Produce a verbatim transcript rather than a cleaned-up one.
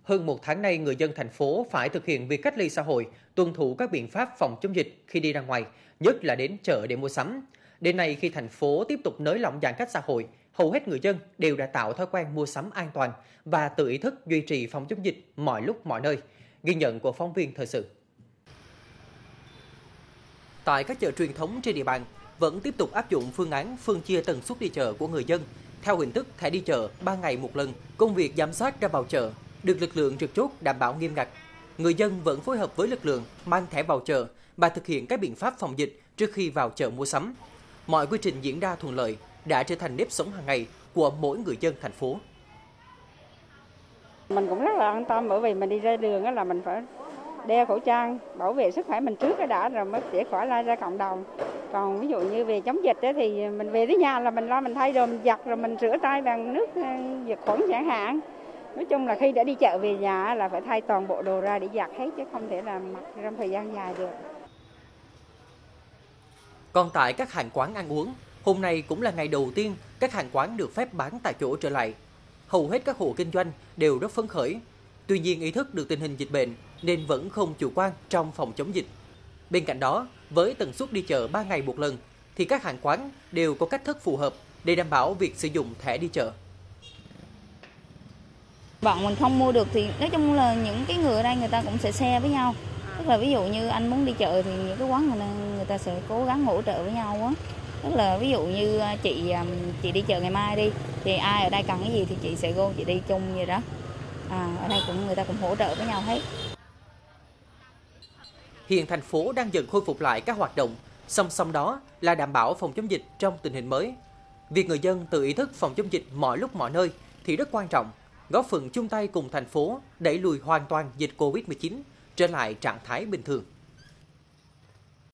Hơn một tháng nay, người dân thành phố phải thực hiện việc cách ly xã hội, tuân thủ các biện pháp phòng chống dịch khi đi ra ngoài, nhất là đến chợ để mua sắm. Đến nay, khi thành phố tiếp tục nới lỏng giãn cách xã hội, hầu hết người dân đều đã tạo thói quen mua sắm an toàn và tự ý thức duy trì phòng chống dịch mọi lúc mọi nơi. Ghi nhận của phóng viên thời sự. Tại các chợ truyền thống trên địa bàn, vẫn tiếp tục áp dụng phương án phân chia tần suất đi chợ của người dân theo hình thức thẻ đi chợ ba ngày một lần. Công việc giám sát ra vào chợ được lực lượng trực chốt đảm bảo nghiêm ngặt. Người dân vẫn phối hợp với lực lượng mang thẻ vào chợ và thực hiện các biện pháp phòng dịch trước khi vào chợ mua sắm. Mọi quy trình diễn ra thuận lợi, đã trở thành nếp sống hàng ngày của mỗi người dân thành phố. Mình cũng rất là an tâm, bởi vì mình đi ra đường là mình phải đeo khẩu trang, bảo vệ sức khỏe mình trước cái đã rồi mới để khỏi lây ra cộng đồng. Còn ví dụ như về chống dịch thì mình về đến nhà là mình lo mình thay đồ, mình giặt rồi mình rửa tay bằng nước diệt khuẩn chẳng hạn. Nói chung là khi đã đi chợ về nhà là phải thay toàn bộ đồ ra để giặt hết, chứ không thể là mặc trong thời gian dài được. Còn tại các hàng quán ăn uống, hôm nay cũng là ngày đầu tiên các hàng quán được phép bán tại chỗ trở lại. Hầu hết các hộ kinh doanh đều rất phấn khởi. Tuy nhiên, ý thức được tình hình dịch bệnh nên vẫn không chủ quan trong phòng chống dịch. Bên cạnh đó, với tần suất đi chợ ba ngày một lần, thì các hàng quán đều có cách thức phù hợp để đảm bảo việc sử dụng thẻ đi chợ. Bọn mình không mua được thì nói chung là những cái người ở đây người ta cũng sẽ share với nhau. Tức là ví dụ như anh muốn đi chợ thì những cái quán người ta, người ta sẽ cố gắng hỗ trợ với nhau á. Tức là ví dụ như chị chị đi chợ ngày mai đi, thì ai ở đây cần cái gì thì chị sẽ vô chị đi chung vậy đó. À, ở đây cũng người ta cũng hỗ trợ với nhau hết. Hiện thành phố đang dần khôi phục lại các hoạt động, song song đó là đảm bảo phòng chống dịch trong tình hình mới. Việc người dân tự ý thức phòng chống dịch mọi lúc mọi nơi thì rất quan trọng, góp phần chung tay cùng thành phố đẩy lùi hoàn toàn dịch Covid mười chín trở lại trạng thái bình thường.